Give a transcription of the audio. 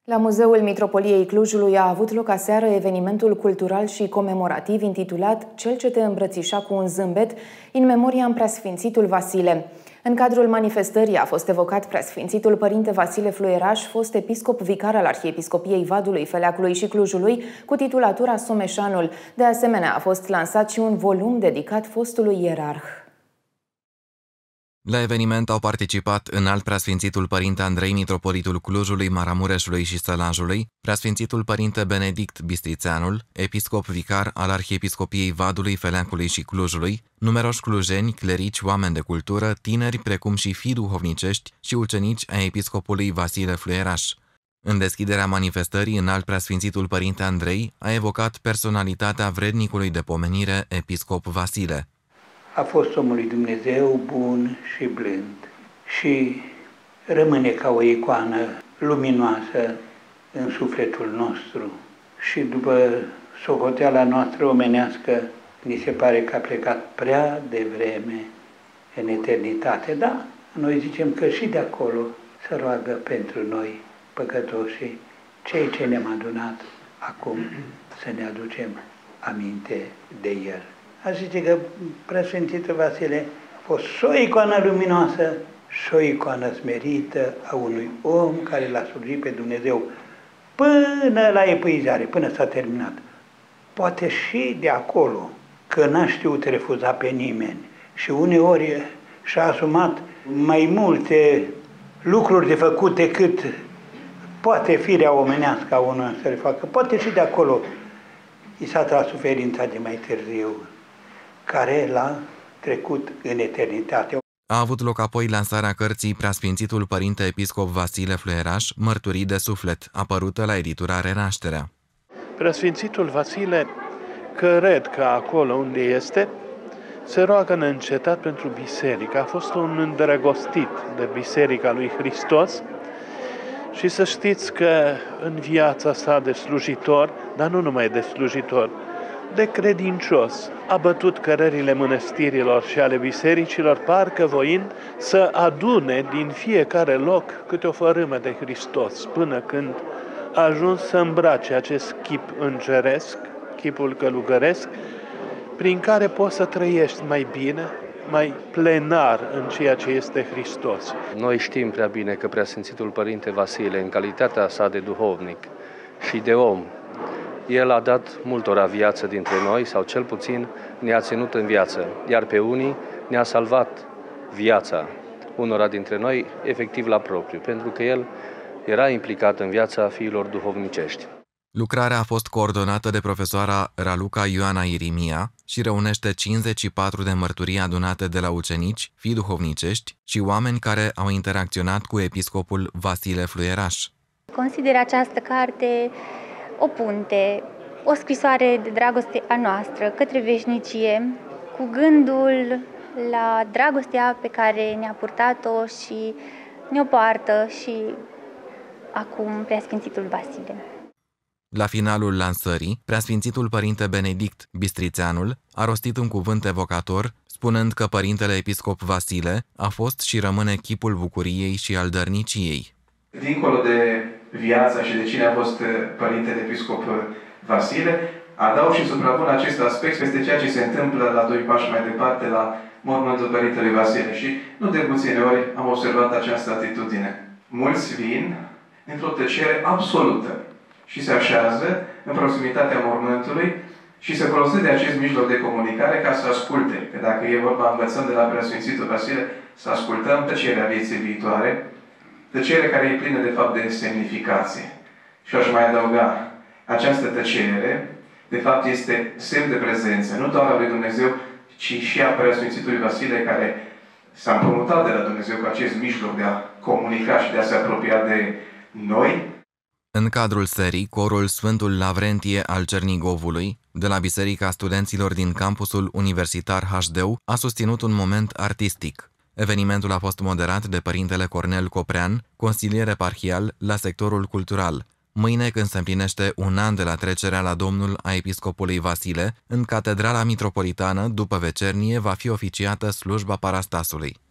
La Muzeul Mitropoliei Clujului a avut loc aseară evenimentul cultural și comemorativ intitulat Cel ce te îmbrățișa cu un zâmbet, in memoriam Preasfințitul Vasile. În cadrul manifestării a fost evocat Preasfințitul Părinte Vasile Fluieraș, fost episcop vicar al Arhiepiscopiei Vadului, Feleacului și Clujului, cu titulatura Someșanul. De asemenea, a fost lansat și un volum dedicat fostului ierarh. La eveniment au participat înalt Preasfințitul Părinte Andrei, Mitropolitul Clujului, Maramureșului și Sălajului, Preasfințitul Părinte Benedict Bistrițeanul, episcop vicar al Arhiepiscopiei Vadului, Feleacului și Clujului, numeroși clujeni, clerici, oameni de cultură, tineri, precum și fii duhovnicești și ucenici ai episcopului Vasile Fluieraș. În deschiderea manifestării, înalt Preasfințitul Părinte Andrei a evocat personalitatea vrednicului de pomenire, episcop Vasile. A fost omul lui Dumnezeu bun și blând și rămâne ca o icoană luminoasă în sufletul nostru. Și după socoteala noastră omenească, ni se pare că a plecat prea devreme în eternitate. Da, noi zicem că și de acolo se roagă pentru noi, păcătoșii, cei ce ne-am adunat acum, să ne aducem aminte de El. Aș zice că Preasfințitul Vasile a fost și o icoană luminoasă și o icoană smerită a unui om care l-a slujit pe Dumnezeu până la epuizare, până s-a terminat. Poate și de acolo, că n-a știut refuza pe nimeni și uneori și-a asumat mai multe lucruri de făcut decât poate firea omenească a unul să le facă. Poate și de acolo i s-a tras suferința de mai târziu, care l-a trecut în eternitate. A avut loc apoi lansarea cărții Preasfințitul Părinte Episcop Vasile Fluieraș, Mărturii de suflet, apărută la editura Renașterea. Preasfințitul Vasile, cred că acolo unde este, se roagă neîncetat pentru biserică. A fost un îndrăgostit de Biserica lui Hristos și să știți că în viața sa de slujitor, dar nu numai de slujitor, de credincios, a bătut cărările mănăstirilor și ale bisericilor, parcă voind să adune din fiecare loc câte o fărâmă de Hristos, până când a ajuns să îmbrace acest chip îngeresc, chipul călugăresc, prin care poți să trăiești mai bine, mai plenar în ceea ce este Hristos. Noi știm prea bine că Preasfințitul Părinte Vasile, în calitatea sa de duhovnic și de om, el a dat multora viață dintre noi, sau cel puțin ne-a ținut în viață, iar pe unii ne-a salvat viața unora dintre noi, efectiv la propriu, pentru că el era implicat în viața fiilor duhovnicești. Lucrarea a fost coordonată de profesoara Raluca Ioana Irimia și reunește 54 de mărturii adunate de la ucenici, fii duhovnicești și oameni care au interacționat cu episcopul Vasile Fluieraș. Consider această carte o punte, o scrisoare de dragoste a noastră către veșnicie, cu gândul la dragostea pe care ne-a purtat-o și ne-o poartă și acum Preasfințitul Vasile. La finalul lansării, Preasfințitul Părinte Benedict Bistrițeanul a rostit un cuvânt evocator, spunând că Părintele Episcop Vasile a fost și rămâne chipul bucuriei și al dărniciei. Dincolo de viața și de cine a fost Părintele Episcop Vasile, adaug și suprapun acest aspect peste ceea ce se întâmplă la 2 pași mai departe la mormântul Părintelui Vasile. Și nu de puține ori am observat această atitudine. Mulți vin într-o tăcere absolută și se așează în proximitatea mormântului și se folosesc de acest mijloc de comunicare ca să asculte. Că dacă e vorba, învățăm de la Preasfințitul Vasile, să ascultăm tăcerea vieții viitoare, tăcere care e plină de fapt de semnificație. Și aș mai adăuga, această tăcere, de fapt, este semn de prezență, nu doar a lui Dumnezeu, ci și a Preasfințitului Vasile, care s-a împrumutat de la Dumnezeu cu acest mijloc de a comunica și de a se apropia de noi. În cadrul serii, corul Sfântul Lavrentie al Cernigovului, de la Biserica Studenților din campusul universitar HDU, a susținut un moment artistic. Evenimentul a fost moderat de Părintele Cornel Coprean, consilier eparhial la sectorul cultural. Mâine, când se împlinește un an de la trecerea la Domnul a episcopului Vasile, în Catedrala Mitropolitană, după vecernie, va fi oficiată slujba parastasului.